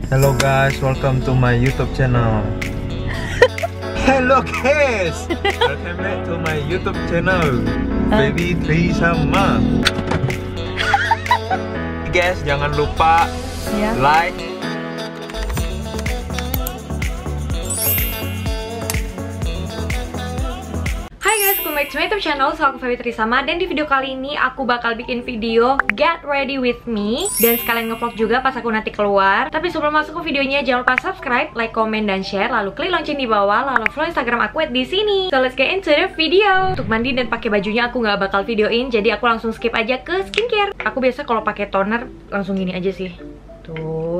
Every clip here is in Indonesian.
Hello guys, welcome to my YouTube channel. Hello guys, welcome back to my YouTube channel. Baby Trisama. Guys, jangan lupa like. Hai guys, welcome back to my YouTube channel. So aku Feby Trisama, dan di video kali ini aku bakal bikin video Get Ready With Me dan sekalian ngevlog juga pas aku nanti keluar. Tapi sebelum masuk ke videonya, jangan lupa subscribe, like, comment, dan share. Lalu klik lonceng di bawah, lalu follow Instagram aku di sini. So let's get into the video. Untuk mandi dan pakai bajunya aku nggak bakal videoin, jadi aku langsung skip aja ke skincare. Aku biasa kalau pakai toner langsung gini aja sih. Tuh,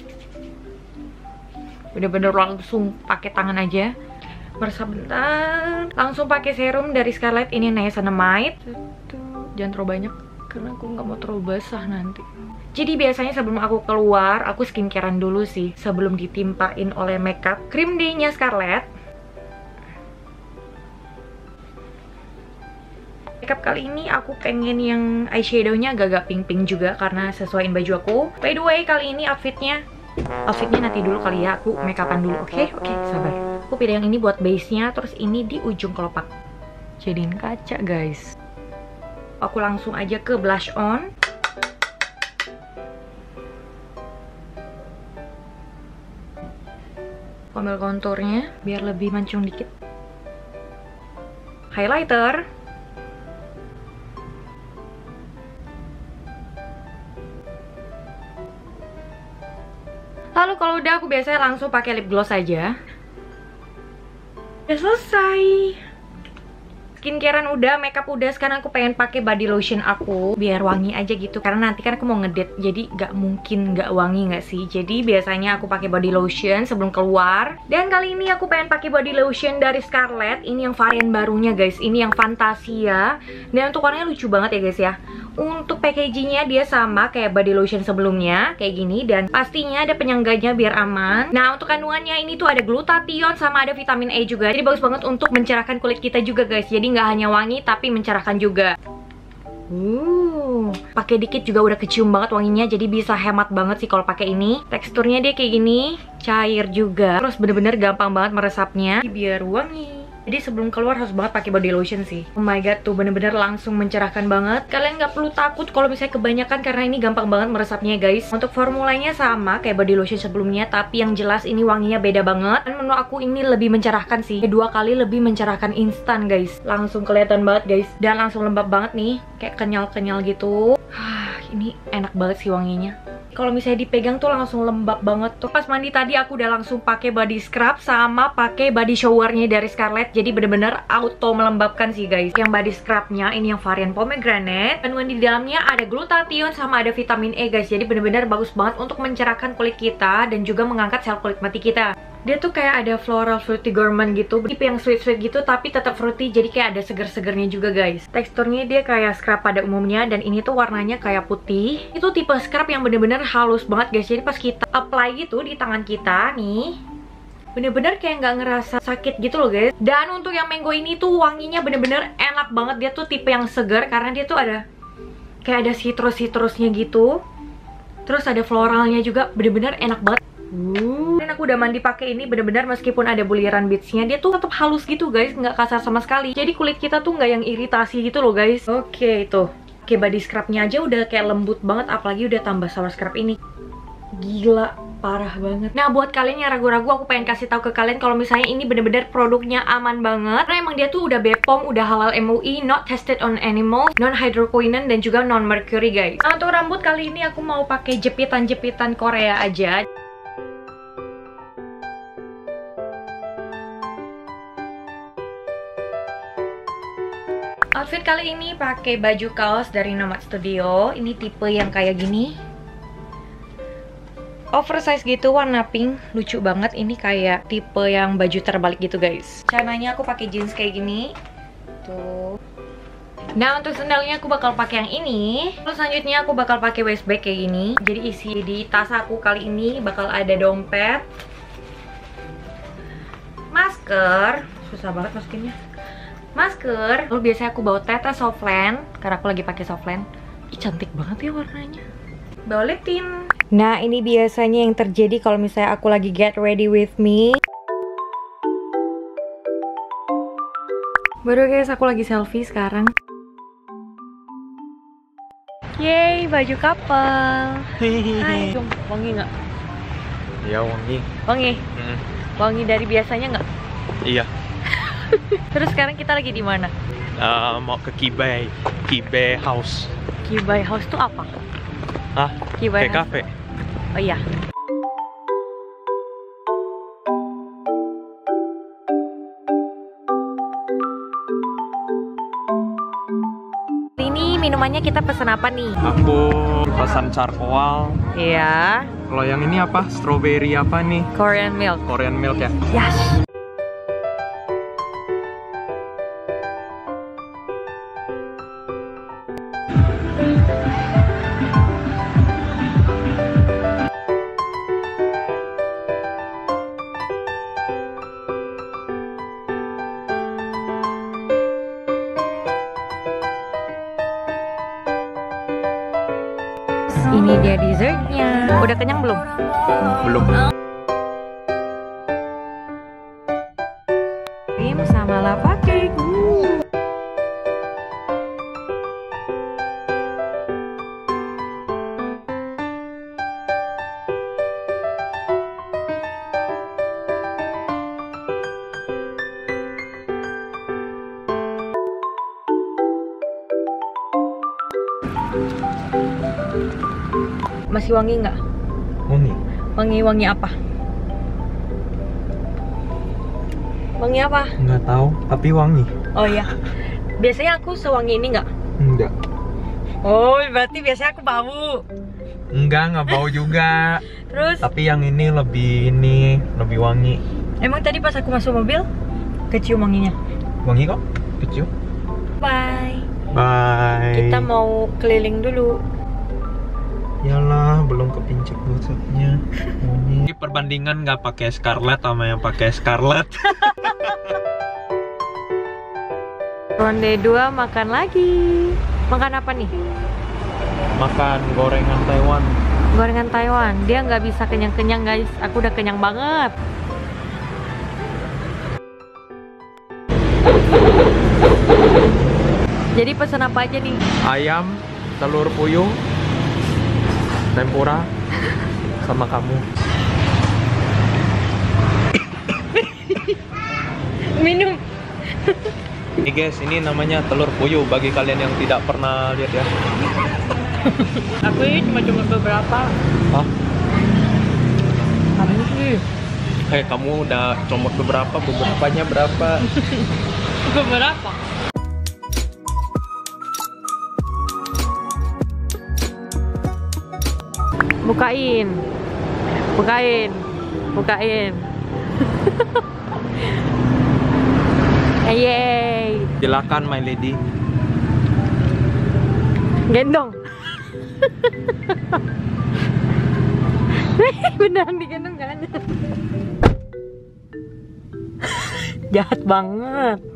bener-bener langsung pakai tangan aja. Meresap bentar. Langsung pakai serum dari Scarlett, ini Niacinamide. Jangan terlalu banyak karena aku nggak mau terlalu basah nanti. Jadi biasanya sebelum aku keluar, aku skincarean dulu sih sebelum ditimpain oleh makeup. Cream day-nya Scarlett. Makeup kali ini aku pengen yang eyeshadow-nya agak-agak pink-pink juga karena sesuaiin baju aku. By the way, kali ini outfitnya nanti dulu kali ya, aku makeupan dulu. Oke, sabar. Aku pilih yang ini buat base-nya, terus ini di ujung kelopak. Jadiin kaca, guys. Aku langsung aja ke blush on. Ambil konturnya biar lebih mancung dikit. Highlighter. Lalu kalau udah, aku biasanya langsung pakai lip gloss aja. Udah selesai. Skincarean udah, makeup udah, sekarang aku pengen pakai body lotion aku biar wangi aja gitu. Karena nanti kan aku mau ngedate, jadi gak mungkin gak wangi gak sih. Jadi biasanya aku pakai body lotion sebelum keluar. Dan kali ini aku pengen pakai body lotion dari Scarlett. Ini yang varian barunya guys, ini yang Fantasia. Dan untuk warnanya lucu banget ya guys ya. Untuk packagingnya dia sama kayak body lotion sebelumnya, kayak gini. Dan pastinya ada penyangganya biar aman. Nah, untuk kandungannya ini tuh ada glutathione sama ada vitamin E juga. Jadi bagus banget untuk mencerahkan kulit kita juga guys. Jadi nggak hanya wangi tapi mencerahkan juga. Pakai dikit juga udah kecium banget wanginya. Jadi bisa hemat banget sih kalau pakai ini. Teksturnya dia kayak gini, cair juga. Terus bener-bener gampang banget meresapnya biar wangi. Jadi sebelum keluar harus banget pakai body lotion sih. Oh my god, tuh bener-bener langsung mencerahkan banget. Kalian nggak perlu takut kalau misalnya kebanyakan karena ini gampang banget meresapnya guys. Untuk formulanya sama kayak body lotion sebelumnya, tapi yang jelas ini wanginya beda banget. Dan menurut aku ini lebih mencerahkan sih. 2 kali lebih mencerahkan instan guys. Langsung kelihatan banget guys. Dan langsung lembab banget nih, kayak kenyal-kenyal gitu. Ini enak banget sih wanginya. Kalau misalnya dipegang tuh langsung lembab banget tuh. Pas mandi tadi aku udah langsung pakai body scrub sama pakai body showernya dari Scarlett. Jadi bener-bener auto melembabkan sih guys. Yang body scrubnya ini yang varian pomegranate. Kandungan di dalamnya ada glutathione sama ada vitamin E guys. Jadi bener-bener bagus banget untuk mencerahkan kulit kita dan juga mengangkat sel kulit mati kita. Dia tuh kayak ada floral fruity gourmand gitu, tipe yang sweet-sweet gitu tapi tetap fruity, jadi kayak ada seger-segernya juga guys. Teksturnya dia kayak scrub pada umumnya dan ini tuh warnanya kayak putih. Itu tipe scrub yang bener-bener halus banget guys. Jadi pas kita apply gitu di tangan kita nih, bener-bener kayak nggak ngerasa sakit gitu loh guys. Dan untuk yang mango ini tuh wanginya bener-bener enak banget. Dia tuh tipe yang seger karena dia tuh ada kayak ada citrus-citrusnya gitu. Terus ada floralnya juga, bener-bener enak banget. Dan aku udah mandi pakai ini, bener-bener meskipun ada buliran beadsnya, dia tuh tetap halus gitu guys, nggak kasar sama sekali. Jadi kulit kita tuh nggak yang iritasi gitu loh guys. Oke, itu. Oke, body scrubnya aja udah kayak lembut banget, apalagi udah tambah shower scrub ini. Gila, parah banget. Nah, buat kalian yang ragu-ragu, aku pengen kasih tahu ke kalian kalau misalnya ini bener-bener produknya aman banget. Karena emang dia tuh udah BPOM, udah halal MUI, not tested on animals, non hydroquinone dan juga non mercury guys. Nah, untuk rambut kali ini aku mau pakai jepitan-jepitan Korea aja. Outfit kali ini pakai baju kaos dari Nomad Studio. Ini tipe yang kayak gini, oversize gitu, warna pink, lucu banget. Ini kayak tipe yang baju terbalik gitu guys. Celananya aku pakai jeans kayak gini. Tuh. Nah, untuk sandalnya aku bakal pakai yang ini. Terus selanjutnya aku bakal pakai waist bag kayak gini. Jadi isi di tas aku kali ini bakal ada dompet, masker, susah banget masukinnya, masker. Lalu biasanya aku bawa tetes Softland karena aku lagi pakai Softland. Ih, cantik banget ya warnanya. bawa lip tint. Nah, ini biasanya yang terjadi kalau misalnya aku lagi get ready with me. Baru guys, aku lagi selfie sekarang. Yeay, baju couple. Hai, wangi nggak? Ya wangi. Wangi? Wangi dari biasanya nggak? Iya. Terus sekarang kita lagi di mana? Mau ke Kibay House. Kibay House tuh apa? Ah, Kibay kayak House. kafe. Oh iya. Ini minumannya kita pesen apa nih? Aku pesan charcoal. Iya. Kalau yang ini apa? Strawberry apa nih? Korean milk. Korean milk ya? Yes. Ini dia dessertnya. Udah kenyang belum? Belum. Krim sama lava cake. Masih wangi nggak? Wangi. Wangi apa? Wangi apa? Nggak tahu, tapi wangi. Oh iya. Biasanya aku sewangi ini nggak? Enggak. Oh, berarti biasanya aku bau. Nggak bau juga. Terus? Tapi yang ini lebih wangi. Emang tadi pas aku masuk mobil kecium wanginya? Wangi kok? Kecium. Bye. Bye. Kita mau keliling dulu. Yalah, belum kepincet gosoknya. Ini perbandingan nggak pakai Scarlett sama yang pakai Scarlett. Ronde 2 makan lagi. Makan apa nih? Makan gorengan Taiwan. Gorengan Taiwan. Dia nggak bisa kenyang-kenyang guys. Aku udah kenyang banget. Jadi pesen apa aja nih? Ayam, telur puyuh, tempura, sama kamu. Minum. Ini guys, ini namanya telur puyuh bagi kalian yang tidak pernah lihat ya. Aku ini cuma beberapa. Hah? Kamu sih. Kamu udah comot beberapanya berapa? Beberapa. Bukain. Yeay. Silakan my lady. Gendong. Beneran digendong kan? Jahat banget.